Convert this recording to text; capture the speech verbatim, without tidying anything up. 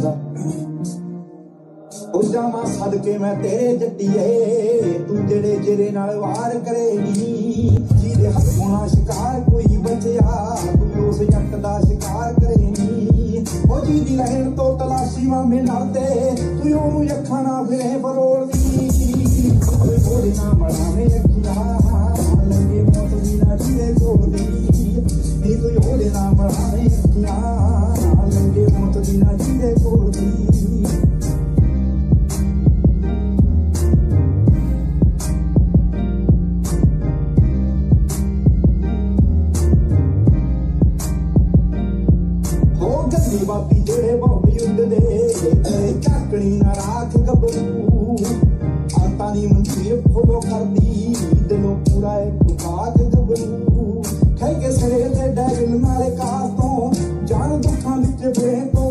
दा ओ जावा सदके मैं तेरे जट्टिए तू जेड़े जेरे नाल वार करेगी जिहदे हत्थों ना शिकार कोई बचया तू उस जट दा शिकार करेगी ओ जिहदी लहण तो तलाशी मामे लड़दे तू ओनू अखां ना फिरे फरोलदी ओए ओदे ना मड़ावे अखियां लगे मौत दी ना जिहदे कोलदी नी तू ओदे ना मड़ावे अखियां लगे मौत दी ना जिहदे कोलदी बाती जेड़े बहुत युद्ध दे झाकनी ना राख गबरू आता नी मंजीर फॉलो करदी दिलों पूरा एक बात गबरू खे के सिरे ते डैगल नाले कास तो जान दुखां विच फिरे तो